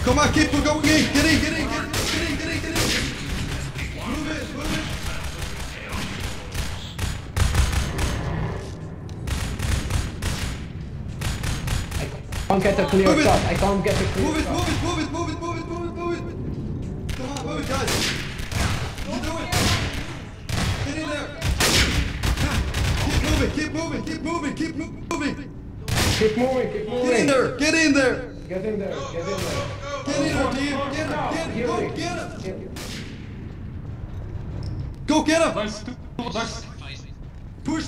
Come on, keep going in. Get in. Move it. I can't get a clear shot. I can't get a clear shot. Move it. Come on, move it, guys. You do it. Get in there. Keep moving. Keep moving. Get in there. Get in there, team. Go get him. Push.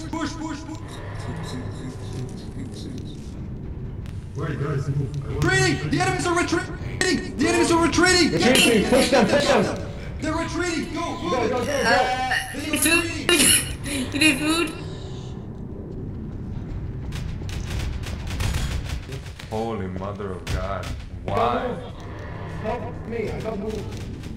Wait, guys, Retreating! The enemies are retreating! Push them! They're retreating! Go! Food? You need food? holy mother of God. Why? Help me, I don't move.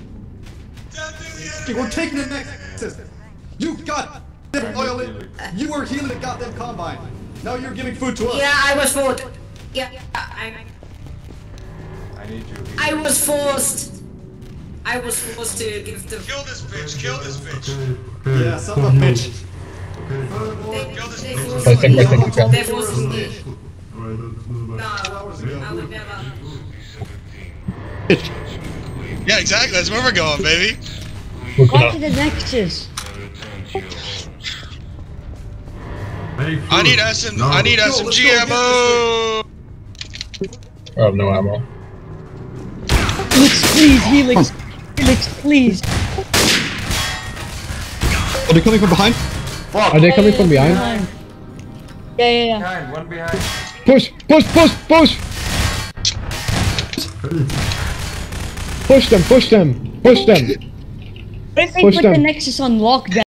We're taking the next. You got them oil in. You were healing the goddamn combine. Now you're giving food to us. Yeah, I was forced. Yeah, I need you. I was forced to give them. Kill this bitch. Yeah, son of a bitch. They forced me. No, I would never. Yeah, exactly. That's where we're going, baby. Go to the Nexus. I need SMG ammo. I have no ammo. Helix, please. Are they coming from behind? Are they coming from behind? Yeah. Behind, one behind. Push! Push them! What if they put the Nexus on lockdown?